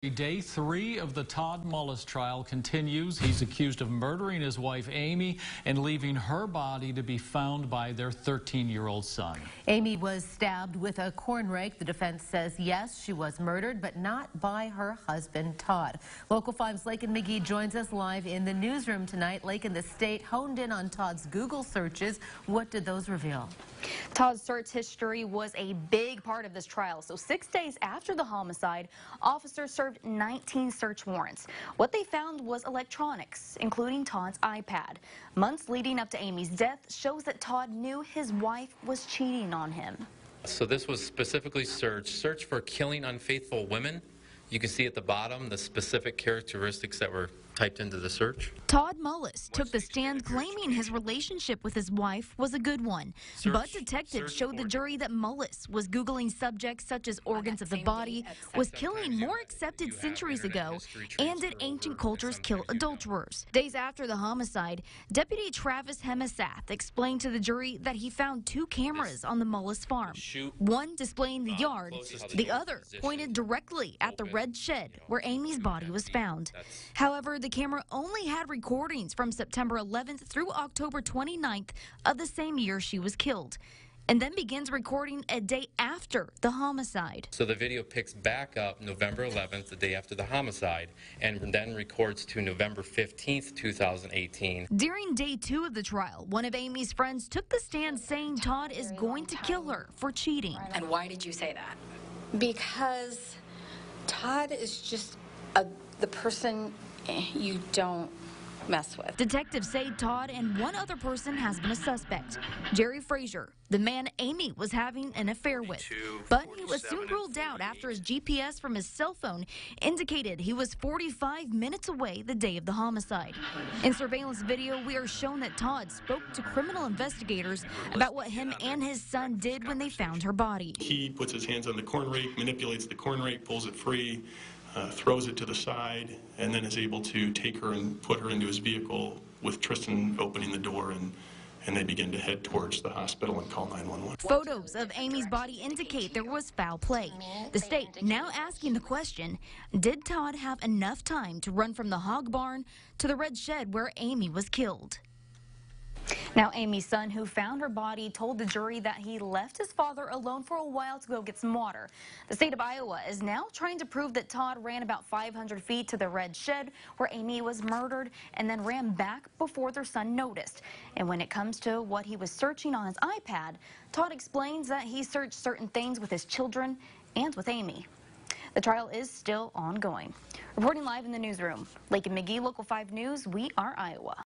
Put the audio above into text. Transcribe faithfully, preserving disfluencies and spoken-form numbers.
Day three of the Todd Mullis trial continues. He's accused of murdering his wife, Amy, and leaving her body to be found by their thirteen-year-old son. Amy was stabbed with a corn rake. The defense says, yes, she was murdered, but not by her husband, Todd. Local five's Lakyn McGee joins us live in the newsroom tonight. Lakyn, the state honed in on Todd's Google searches. What did those reveal? Todd's search history was a big part of this trial. So six days after the homicide, officers served nineteen search warrants. What they found was electronics, including Todd's iPad. Months leading up to Amy's death shows that Todd knew his wife was cheating on him. So this was specifically searched, search for killing unfaithful women. You can see at the bottom the specific characteristics that were typed into the search. Todd Mullis took the stand claiming his relationship with his wife was a good one. Search, but detectives showed the jury that Mullis was Googling subjects such as organs of the body, was killing more accepted centuries ago, and did ancient cultures kill adulterers. Days after the homicide, Deputy Travis Hemisath explained to the jury that he found two cameras on the Mullis farm. One displaying the yard, the other pointed directly at the red shed where Amy's body was found. However, the camera only had recordings from September eleventh through October twenty-ninth of the same year she was killed, and then begins recording a day after the homicide. So the video picks back up November eleventh, the day after the homicide, and then records to November fifteenth, two thousand eighteen. During day two of the trial, one of Amy's friends took the stand saying Todd is going to kill her for cheating. And why did you say that? Because Todd is just a, the person you don't mess with. Detectives say Todd and one other person has been a suspect, Jerry Frazier, the man Amy was having an affair with. But he was soon ruled out after his G P S from his cell phone indicated he was forty-five minutes away the day of the homicide. In surveillance video, we are shown that Todd spoke to criminal investigators about what him and his son did when they found her body. He puts his hands on the corn rake, manipulates the corn rake, pulls it free, Uh, throws it to the side, and then is able to take her and put her into his vehicle with Tristan opening the door, and, and they begin to head towards the hospital and call nine one one. Photos of Amy's body indicate there was foul play. The state now asking the question, did Todd have enough time to run from the hog barn to the red shed where Amy was killed? Now, Amy's son, who found her body, told the jury that he left his father alone for a while to go get some water. The state of Iowa is now trying to prove that Todd ran about five hundred feet to the red shed where Amy was murdered and then ran back before their son noticed. And when it comes to what he was searching on his iPad, Todd explains that he searched certain things with his children and with Amy. The trial is still ongoing. Reporting live in the newsroom, Lakyn McGee, Local five News, we are Iowa.